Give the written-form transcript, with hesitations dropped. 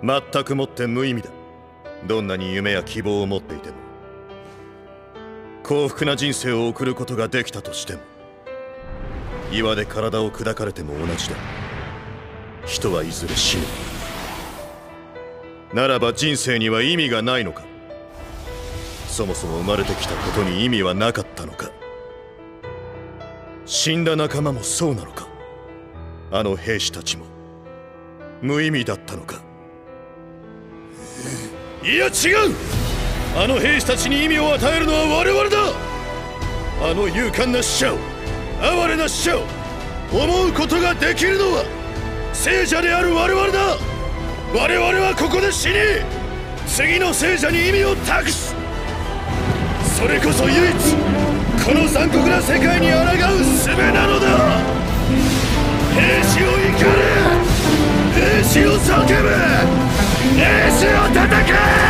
全くもって無意味だ。どんなに夢や希望を持っていても、幸福な人生を送ることができたとしても、岩で体を砕かれても同じだ。人はいずれ死ぬ。ならば人生には意味がないのか。そもそも生まれてきたことに意味はなかったのか。死んだ仲間もそうなのか。あの兵士たちも無意味だったのか。いや違う。あの兵士たちに意味を与えるのは我々だ。あの勇敢な死者を、哀れな死者を思うことができるのは聖者である我々だ。我々はここで死に、次の聖者に意味を託す。それこそ唯一この残酷な世界に抗う術なのだ。兵士を怒れ、兵士を叫べ、兵士を戦え。